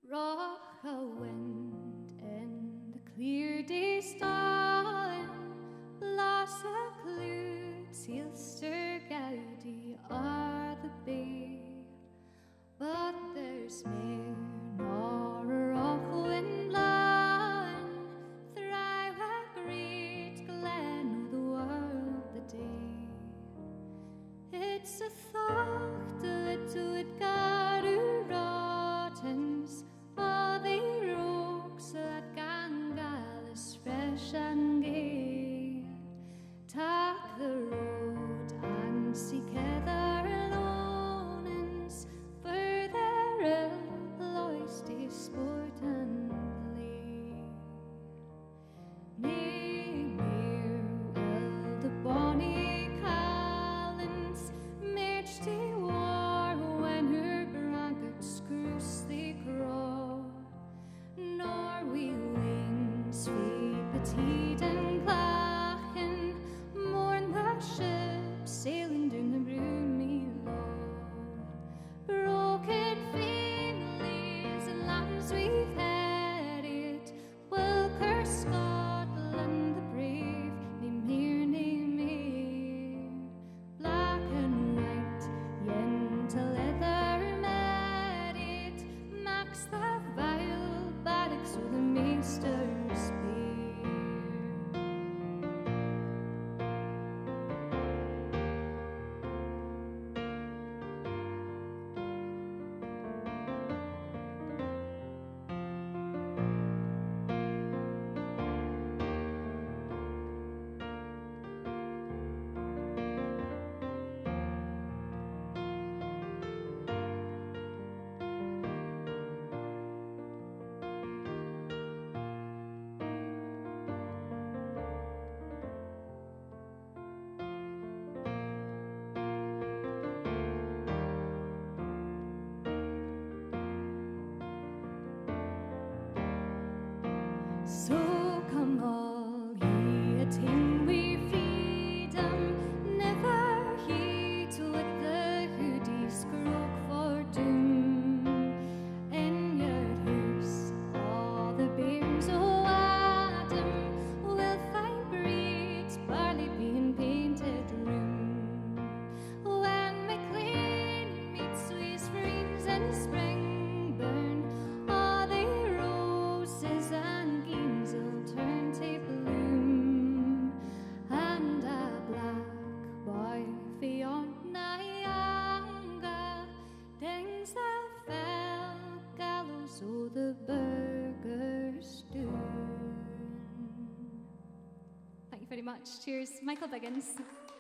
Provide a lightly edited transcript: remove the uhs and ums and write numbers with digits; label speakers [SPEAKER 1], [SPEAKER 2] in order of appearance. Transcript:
[SPEAKER 1] Rock a wind in the clear day's dawn, Blas a cloud, Sealster Gaudi are the bay. But there's mair nor a rock wind blowing through a great glen o' the world the day. It's a thought that would gather rottens all the rocks that Gangalis fresh and gay. Take the road and seek other lonings, for there lies to sport and play. Nay, near the bonny Callans marched to war when her braggarts crossed the craw. Nor we wings fee petite and clachin, mourn the ship sailing down the broomy law. Broken families and lands we've headed, will curse Scotland the brave, nae mere, nae mere. Black and white, yen to leather merit, max the vile barracks o' the meester's spear. So come all ye attain we freedom, never heed what the hoodies croak for doom. In your house all the bairns o' Adam will find breeds, barley being painted room. When MacLean meets with friends in spring burn, all the roses and will turn to bloom, and a black boy Fiona Younger dings the fell gallows o' the burgers doon. Thank you very much. Cheers, Michael Biggins.